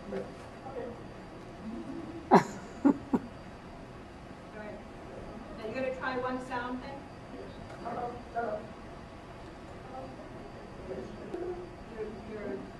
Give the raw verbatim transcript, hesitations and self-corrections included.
Alright. Now you're going to try one sound thing? You're, you're